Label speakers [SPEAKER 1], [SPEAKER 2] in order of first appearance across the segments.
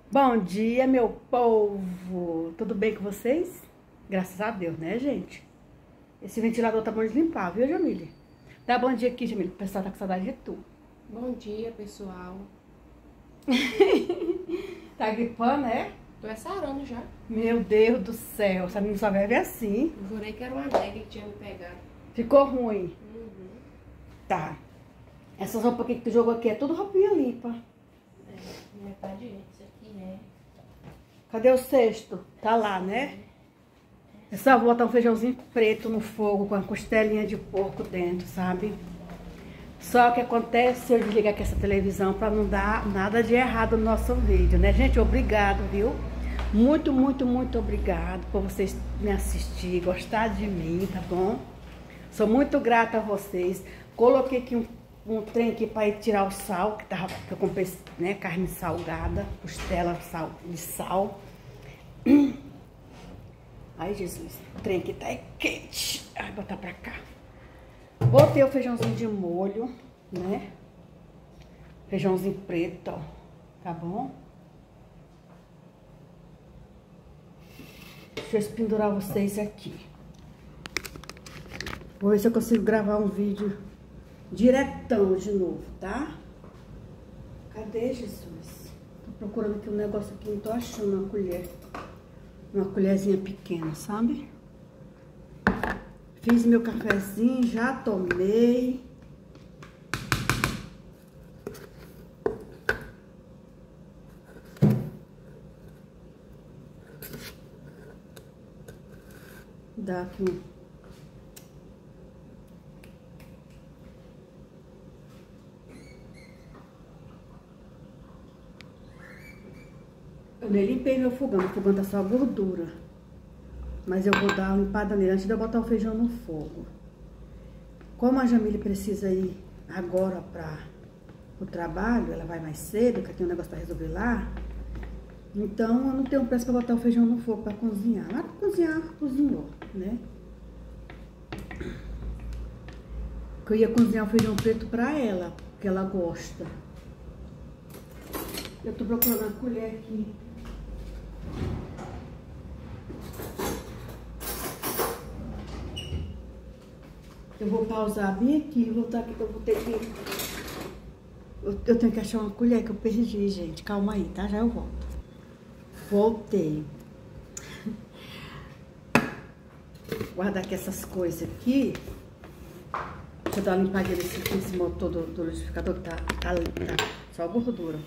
[SPEAKER 1] Bom dia, meu povo! Tudo bem com vocês? Graças a Deus, né, gente? Esse ventilador tá bom de limpar, viu, Jamile? Dá bom dia aqui, Jamile. O pessoal tá com saudade de tu.
[SPEAKER 2] Bom dia, pessoal.
[SPEAKER 1] Tá gripando, né?
[SPEAKER 2] Tô sarando já.
[SPEAKER 1] Meu Deus do céu, essa menina só vive assim.
[SPEAKER 2] Jurei que era uma nega que tinha me pegado.
[SPEAKER 1] Ficou ruim.
[SPEAKER 2] Uhum.
[SPEAKER 1] Tá. Essas roupas aqui que tu jogou aqui é tudo roupinha limpa.
[SPEAKER 2] Metade disso aqui, né?
[SPEAKER 1] Cadê o cesto? Tá lá, né? Eu só vou botar um feijãozinho preto no fogo com a costelinha de porco dentro, sabe? Só que acontece se eu desligar aqui essa televisão para não dar nada de errado no nosso vídeo, né, gente? Obrigado, viu? Muito, muito, muito obrigado por vocês me assistir, gostar de mim, tá bom? Sou muito grata a vocês. Coloquei aqui um trem aqui para ir tirar o sal, que eu comprei, né, carne salgada, costela de sal. Ai, Jesus, o trem aqui tá quente. Ai, botar pra cá. Botei o feijãozinho de molho, né? Feijãozinho preto, ó. Tá bom? Deixa eu pendurar vocês aqui. Vou ver se eu consigo gravar um vídeo diretão de novo, tá? Cadê, Jesus? Tô procurando aqui um negócio aqui, não tô achando uma colher. Uma colherzinha pequena, sabe? Fiz meu cafezinho, já tomei. Dá aqui um... Eu nem limpei meu fogão tá só gordura. Mas eu vou dar uma limpada nele antes de eu botar o feijão no fogo. Como a Jamile precisa ir agora para o trabalho, ela vai mais cedo, que tem um negócio para resolver lá. Então eu não tenho pressa para botar o feijão no fogo para cozinhar. Na hora de cozinhar, cozinhou, né? Que eu ia cozinhar o feijão preto para ela, porque ela gosta. Eu tô procurando a colher aqui. Eu vou pausar bem aqui e voltar aqui que eu vou ter que... Eu tenho que achar uma colher que eu perdi, gente. Calma aí, tá? Já eu volto. Voltei. Guardar aqui essas coisas aqui. Deixa eu dar uma limpadinha nesse motor do liquidificador que tá só gordura.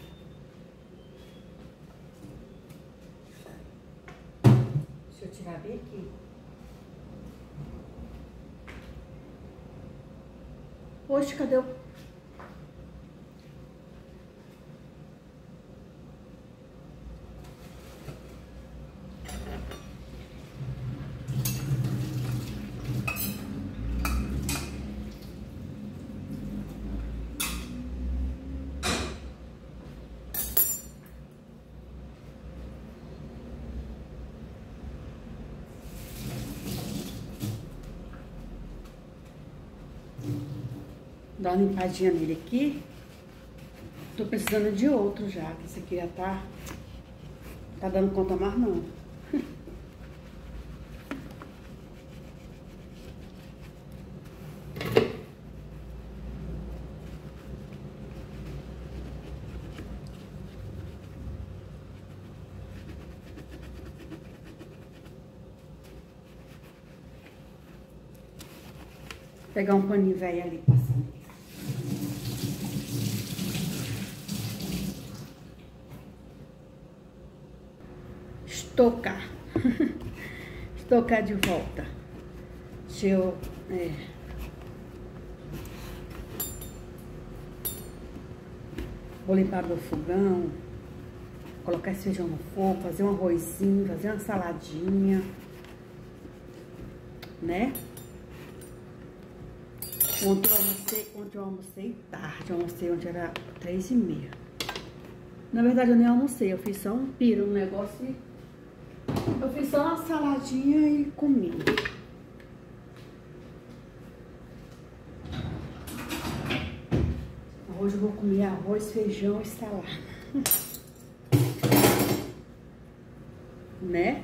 [SPEAKER 1] Deixa eu tirar bem aqui. Poxa, cadê o... Dar uma limpadinha nele aqui. Tô precisando de outro já, que esse aqui já tá dando conta mais não. Vou pegar um paninho velho ali passando. Estocar. Estocar de volta. Deixa eu... Vou limpar meu fogão. Colocar esse feijão no fogo. Fazer um arrozinho. Fazer uma saladinha. Né? Ontem eu almocei tarde. Eu almocei onde era 3h30. Na verdade, eu nem almocei. Eu fiz só um piro no negócio e... Eu fiz só uma saladinha e comi. Hoje eu vou comer arroz, feijão e salada. né?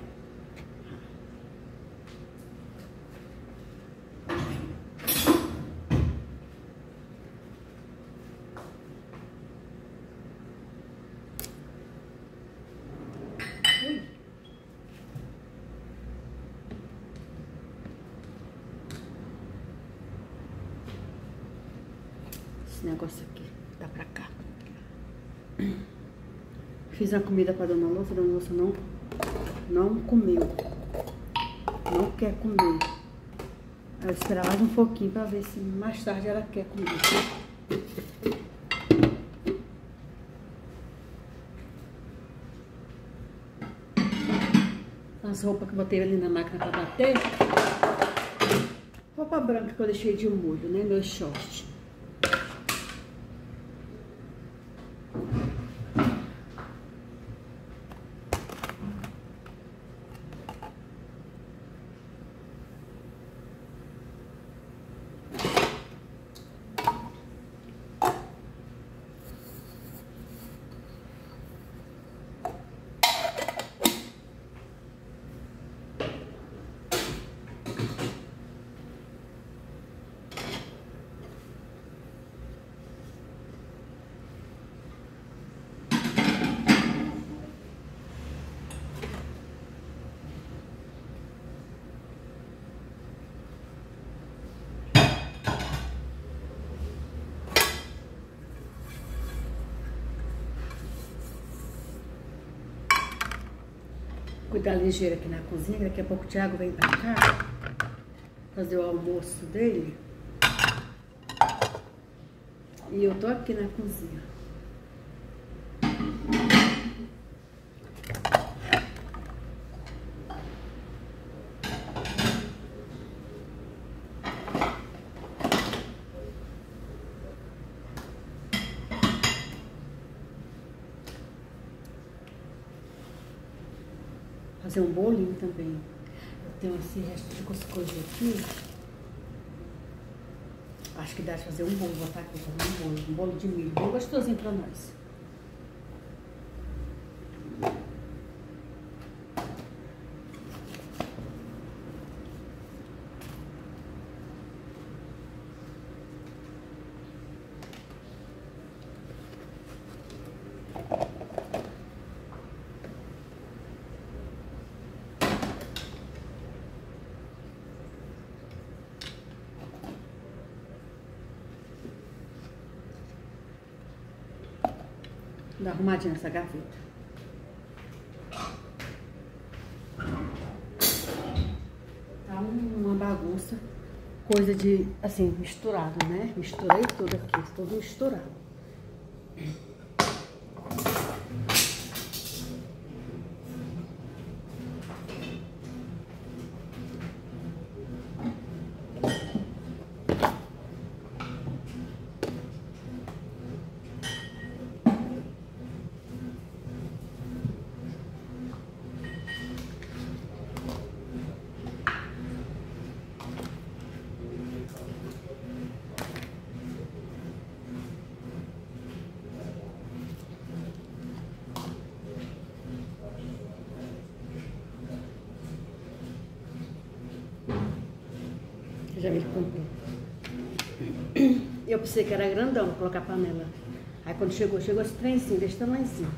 [SPEAKER 1] Esse negócio aqui, dá pra cá. Fiz uma comida pra Dona Lúcia não comeu. Não quer comer. Eu vou esperar mais um pouquinho pra ver se mais tarde ela quer comer. As roupas que eu botei ali na máquina pra bater. Roupa branca que eu deixei de molho, né? Meus shorts. Cuidar ligeiro aqui na cozinha, daqui a pouco o Thiago vem pra cá fazer o almoço dele. E eu tô aqui na cozinha. Fazer um bolinho também. Eu tenho esse resto de cuscuz aqui. Acho que dá de fazer um bolo, botar aqui, fazer um bolo de milho, bem gostosinho pra nós. Dá uma arrumadinha nessa gaveta. Tá uma bagunça, coisa de, assim, misturado, né? Misturei tudo aqui, tudo misturado. Já me comprou. Eu pensei que era grandão pra colocar a panela. Aí quando chegou esse trenzinho, desse tamanhozinho.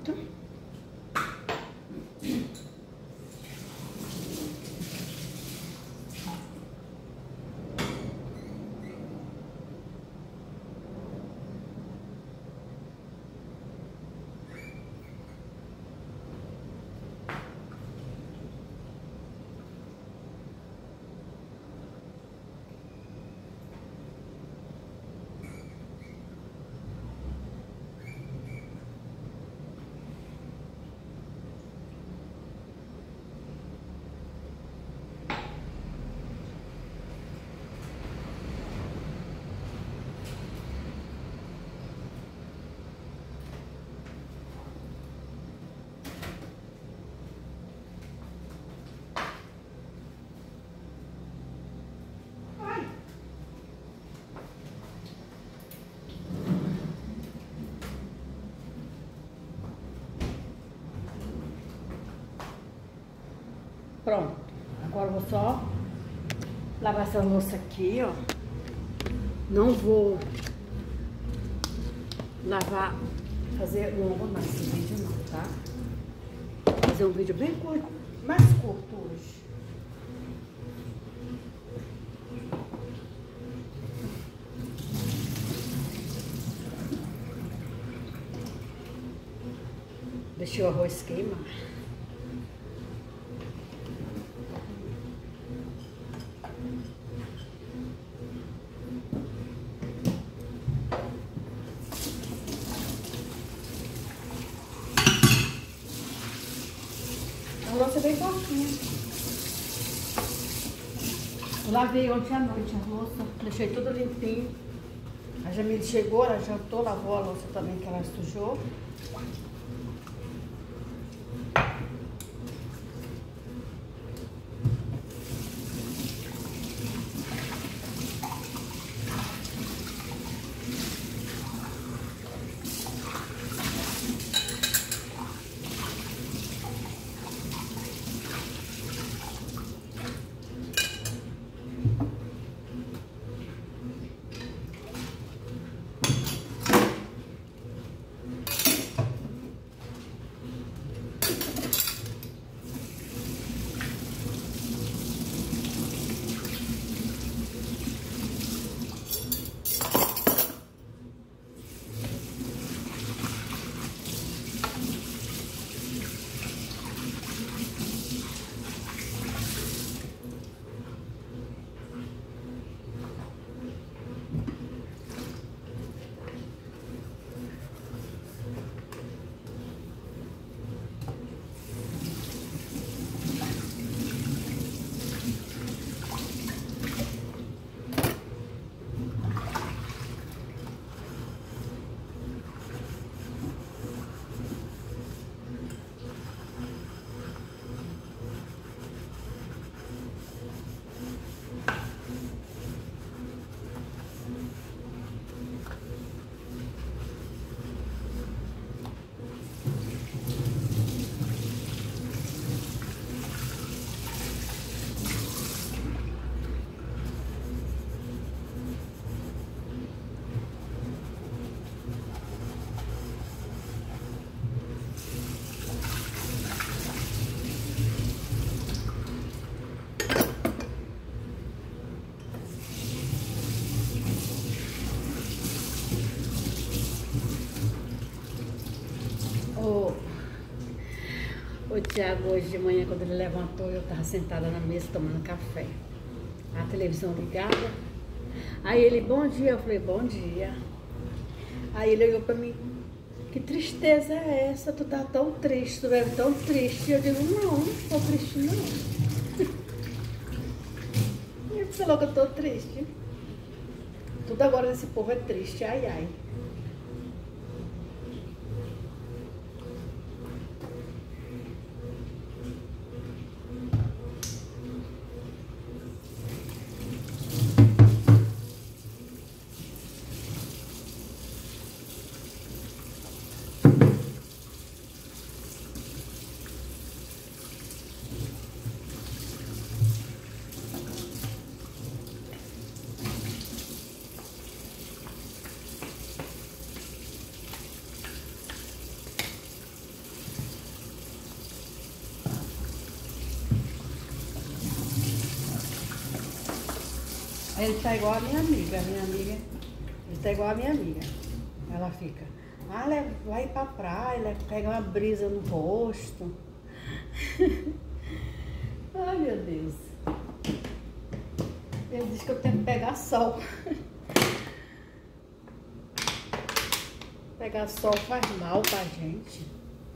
[SPEAKER 1] Pronto. Pronto. Agora eu vou só lavar essa louça aqui, ó. Não vou lavar, fazer longo nesse vídeo não, tá? Vou fazer um vídeo bem curto, mais curto hoje. Deixei o arroz queimar. A louça é bem fofinha. Eu lavei ontem à noite a louça, deixei tudo limpinho. A Jamile chegou, ela jantou, lavou a louça também que ela sujou. O Thiago hoje de manhã, quando ele levantou, eu estava sentada na mesa tomando café. A televisão ligada. Aí ele, bom dia. Eu falei, bom dia. Aí ele olhou para mim, que tristeza é essa? Tu tá tão triste, tu é tão triste. Eu digo, não tô triste não. Ele falou que eu tô triste. Tudo agora desse povo é triste, ai ai. Ele tá igual a minha amiga. Ele tá igual a minha amiga. Ela fica, vai pra praia, pega uma brisa no rosto. Ai, meu Deus. Ele diz que eu tenho que pegar sol. Pegar sol faz mal pra gente.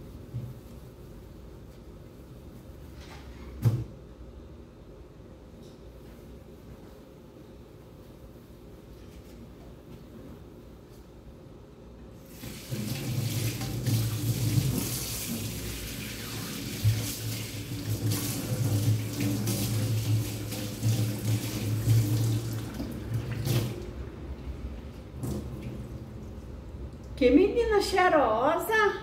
[SPEAKER 1] Que menina cheirosa!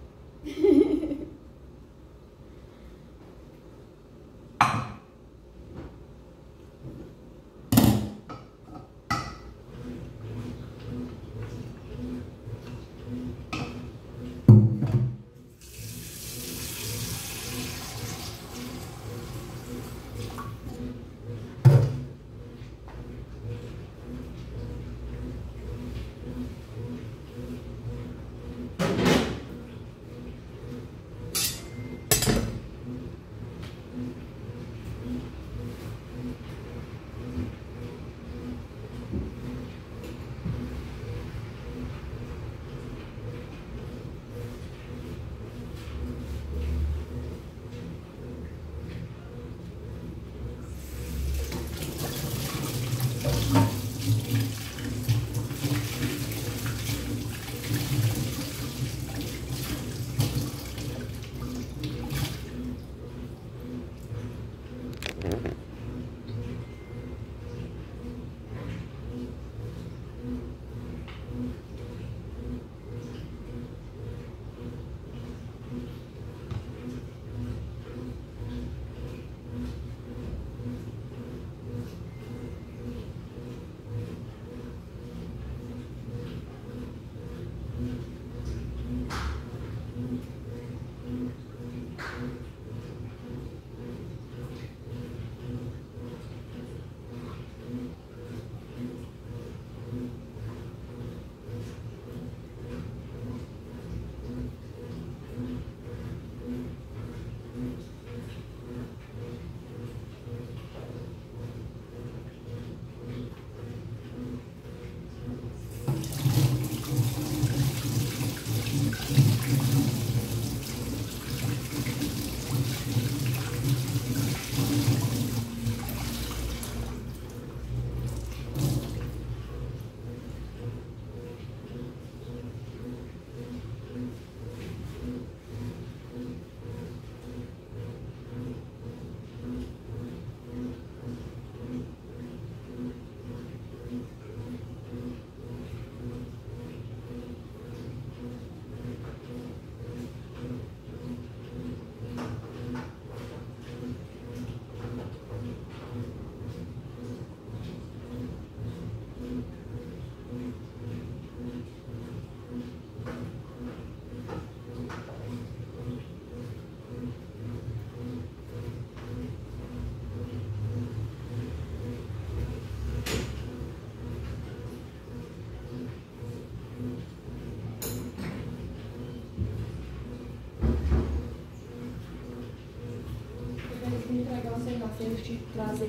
[SPEAKER 2] Temos que trazer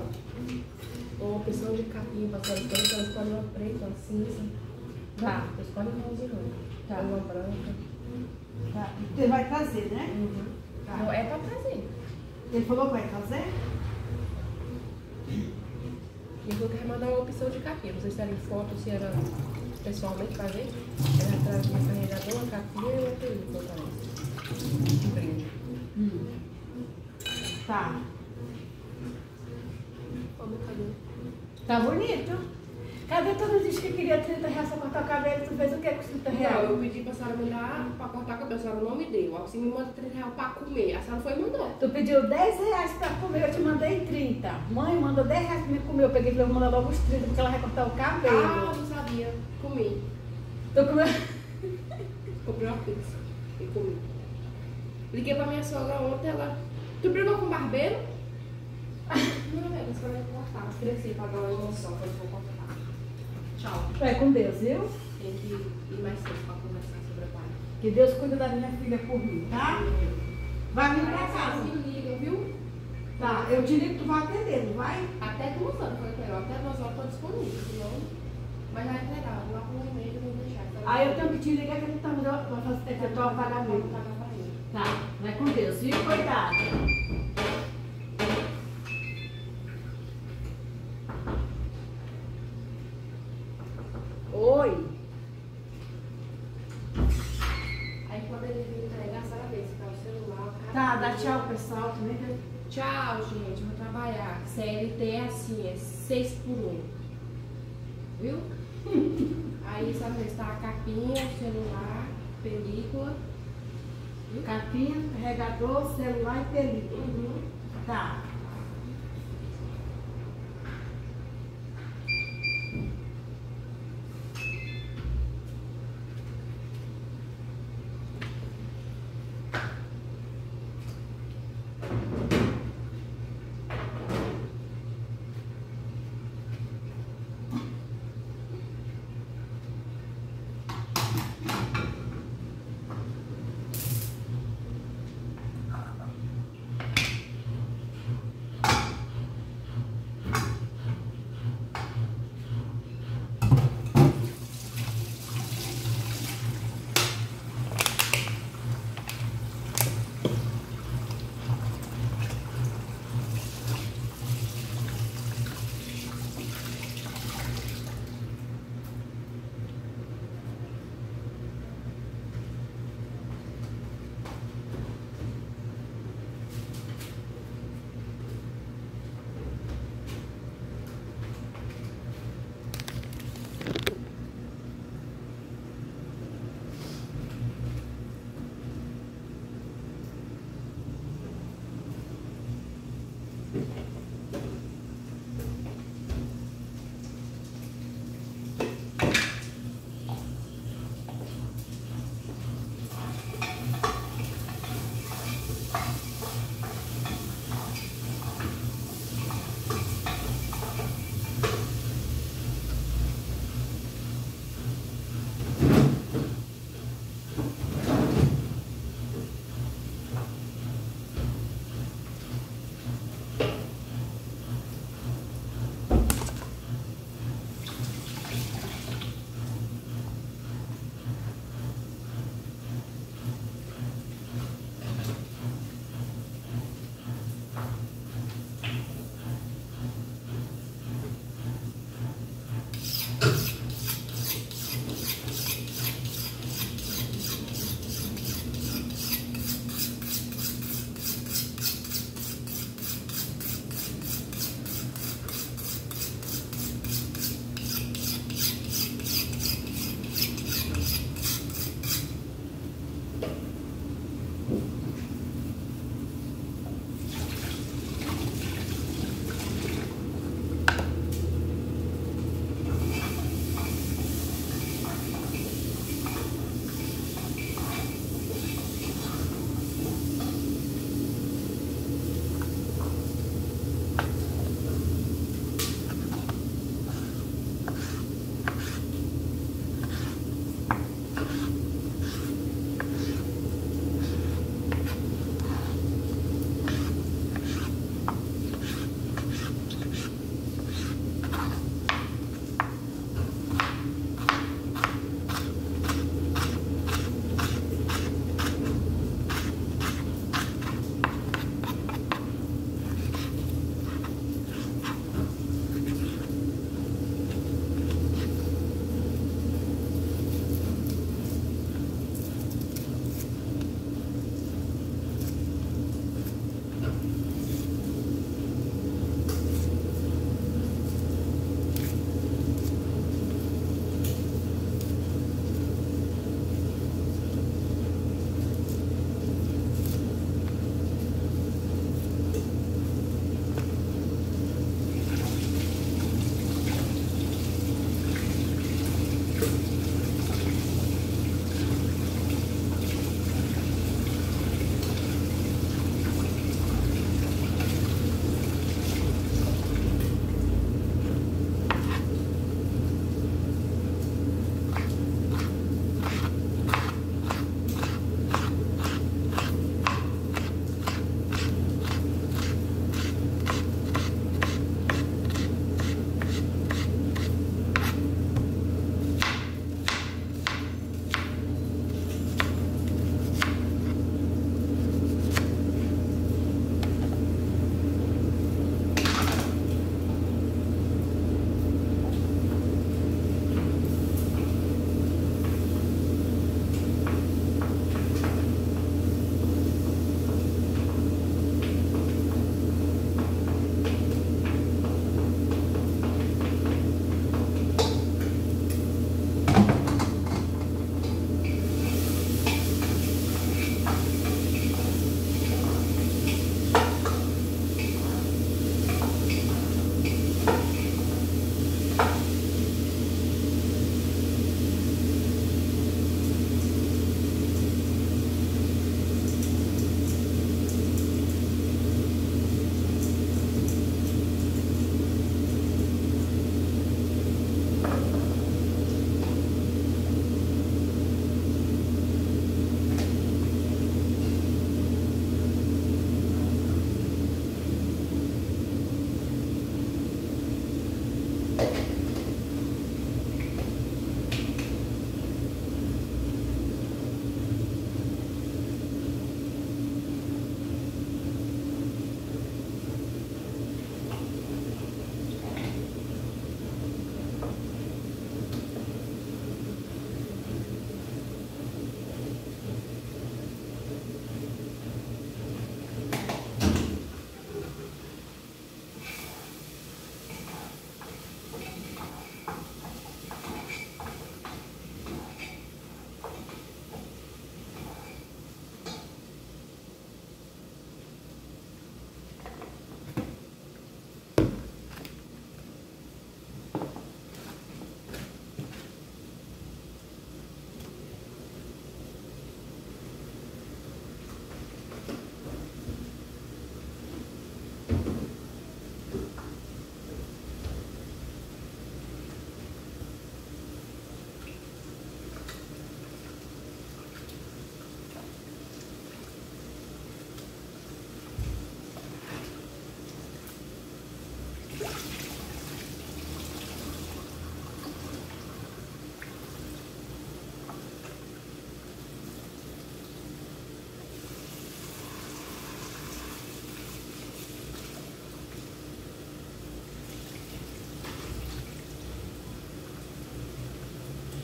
[SPEAKER 2] uma opção de capim para fazer, então elas escolhem uma preta, uma cinza.
[SPEAKER 1] Tá.
[SPEAKER 2] Escolhe uma rosa não.
[SPEAKER 1] Tá.
[SPEAKER 2] Uma branca.
[SPEAKER 1] Tá. Você vai trazer, né?
[SPEAKER 2] Uhum.
[SPEAKER 1] Tá.
[SPEAKER 2] Não, é para trazer.
[SPEAKER 1] Ele falou que vai trazer?
[SPEAKER 2] Ele falou que vai mandar uma opção de capim. Não sei se era em foto ou se era pessoalmente fazer. Ela trazia uma carregador, uma capinha e uma película, parece. Um brinde.
[SPEAKER 1] Tá.
[SPEAKER 2] Olha o cabelo.
[SPEAKER 1] Tá bonito. Cadê tu não disse que queria 30 reais pra cortar o cabelo? Tu fez o que com 30 reais?
[SPEAKER 2] Não, eu pedi pra senhora me dar pra cortar o cabelo, a senhora não me deu. Aí você me manda 30 reais pra comer. A senhora foi e mandou.
[SPEAKER 1] Tu pediu 10 reais pra comer, eu te mandei 30. Mãe, mandou 10 reais pra me comer. Eu peguei e falei, vou mandar logo os 30 porque ela vai cortar o cabelo.
[SPEAKER 2] Ah, não sabia. Comi.
[SPEAKER 1] Tu comeu?
[SPEAKER 2] Comprei uma pizza e comi. Liguei pra minha sogra ontem, ela... Tu brigou com o barbeiro? Não, velho, a senhora vai cortar. crescer pra dar uma emoção quando for contar. Tchau.
[SPEAKER 1] Vai com Deus, viu?
[SPEAKER 2] Tem que ir mais cedo pra conversar sobre a pai.
[SPEAKER 1] Que Deus cuida da minha filha por mim, tá? Vai vir pra casa.
[SPEAKER 2] Me liga, viu?
[SPEAKER 1] Tá, eu te ligo, tu vai atender, não vai?
[SPEAKER 2] Até 2 horas, falei pra ela. Até 2 horas tô disponível, senão... Mas vai entregar, lá com 1h30 eu vou deixar.
[SPEAKER 1] Aí eu tenho que te ligar que ele tá me dando, vai fazer efetuar o pagamento. Tá, vai com Deus, viu? Cuidado. Oi.
[SPEAKER 2] Aí quando ele vir entregar, a senhora vê se tá o celular.
[SPEAKER 1] Tá, dá tchau, pessoal. Também.
[SPEAKER 2] Tchau, gente. Vou trabalhar. CLT é assim, é 6 por 1. Viu? Aí, sabe, está a capinha, o celular, película. Viu?
[SPEAKER 1] Capinha, carregador, celular e película.
[SPEAKER 2] Uhum.
[SPEAKER 1] Tá.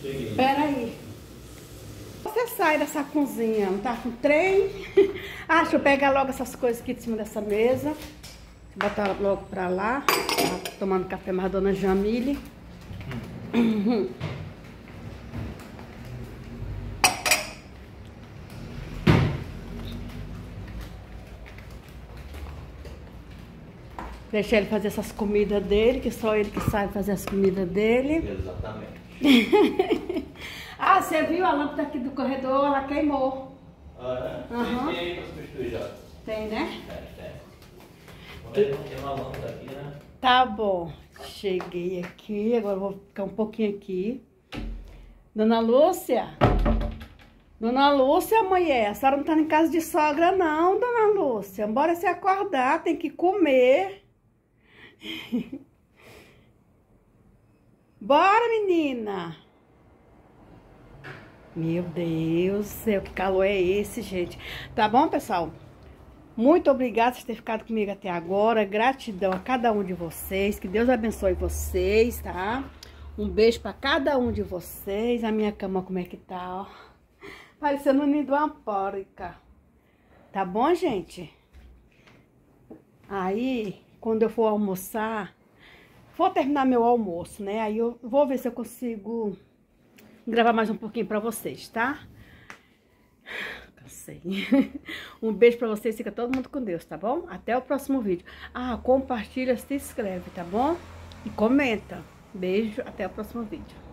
[SPEAKER 3] Cheguei.
[SPEAKER 1] Pera aí. Você sai dessa cozinha, não tá com trem? Ah, deixa eu pegar logo essas coisas aqui de cima dessa mesa. Botar logo pra lá. Tá tomando café mais Dona Jamile. Deixa ele fazer essas comidas dele, que só ele que sabe fazer as comidas dele.
[SPEAKER 3] Exatamente.
[SPEAKER 1] Ah, você viu a lâmpada aqui do corredor? Ela queimou.
[SPEAKER 3] Ah, é?
[SPEAKER 1] Aham.
[SPEAKER 3] Tem aí pra substituir já.
[SPEAKER 1] Tem, né?
[SPEAKER 3] Tem. Quando ele não tem uma lâmpada aqui, né?
[SPEAKER 1] Tá bom. Cheguei aqui, agora eu vou ficar um pouquinho aqui. Dona Lúcia? Dona Lúcia, mulher, a senhora não tá em casa de sogra não, Dona Lúcia. Bora se acordar, tem que comer. Bora, menina. Meu Deus do céu, que calor é esse, gente? Tá bom, pessoal? Muito obrigada por ter ficado comigo até agora. Gratidão a cada um de vocês. Que Deus abençoe vocês, tá? Um beijo pra cada um de vocês. A minha cama, como é que tá, ó? Parecendo um ninho de uma porca. Tá bom, gente? Aí, quando eu for almoçar, vou terminar meu almoço, né? Aí eu vou ver se eu consigo gravar mais um pouquinho pra vocês, tá? Cansei. Um beijo pra vocês, fica todo mundo com Deus, tá bom? Até o próximo vídeo. Ah, compartilha, se inscreve, tá bom? E comenta. Beijo, até o próximo vídeo.